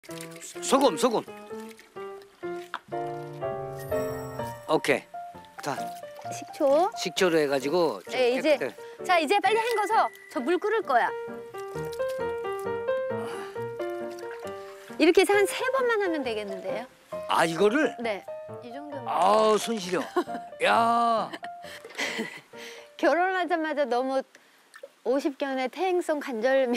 소금. 오케이. 다 식초로 해가지고. 좀 네, 이제 깨끗해. 자 이제 빨리 헹궈서 저 물 끓을 거야. 이렇게 해서 한 3번만 하면 되겠는데요? 아 이거를? 네, 이 정도면. 아우 손 시려. 야. 결혼하자마자 너무 50견의 태행성 간절면.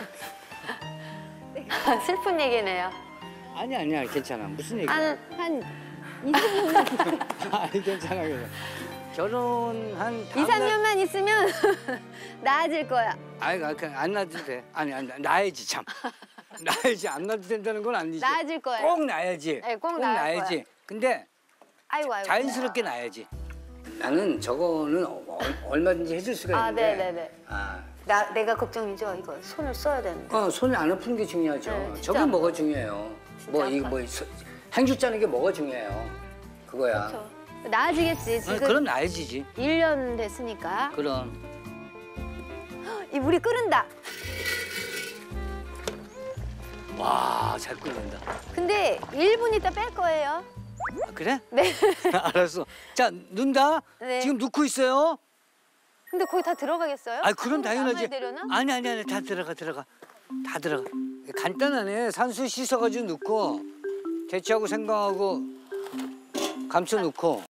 슬픈 얘기네요. 아니야 괜찮아. 무슨 얘기야? 한 20년, 아니 괜찮아. 결혼한 2, 3년만 있으면 나아질 거야. 아이 그냥 안 놔도 돼. 아니 나야지 참. 나야지 안 놔도 된다는 건 아니지. 나아질 거예요. 꼭 나야지. 네, 꼭 나을 나야지. 거야. 근데 아이고. 자연스럽게 나야지. 나는 저거는 얼마든지 해줄 수가 있는데. 네네네. 아, 내가 걱정이죠. 이거 손을 써야 되는데. 손이 안 아픈 게 중요하죠. 네, 진짜 저게 아파. 뭐가 중요해요. 행주 짜는 게 뭐가 중요해요. 그거야. 그렇죠. 나아지겠지. 지금 그럼 나아지지. 1년 됐으니까. 그럼. 이 물이 끓는다. 와, 잘 끓는다. 근데 1분 있다 뺄 거예요. 아, 그래? 네. 알았어. 자, 넣는다. 네. 지금 넣고 있어요. 근데 거기 다 들어가겠어요? 아, 그럼 당연하지. 되려나? 아니. 다 들어가. 다 들어가. 간단하네. 산수 씻어가지고 넣고, 대추하고 생강하고 감춰 넣고.